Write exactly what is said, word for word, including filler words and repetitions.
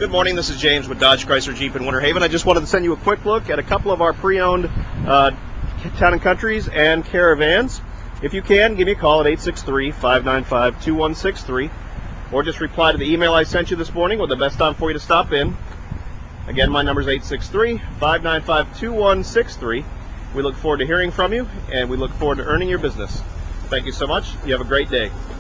Good morning, this is James with Dodge Chrysler Jeep in Winter Haven. I just wanted to send you a quick look at a couple of our pre-owned uh, Town and Countries and Caravans. If you can, give me a call at eight six three, five nine five, two one six three, or just reply to the email I sent you this morning with the best time for you to stop in. Again, my number is eight six three, five nine five, two one six three. We look forward to hearing from you, and we look forward to earning your business. Thank you so much. You have a great day.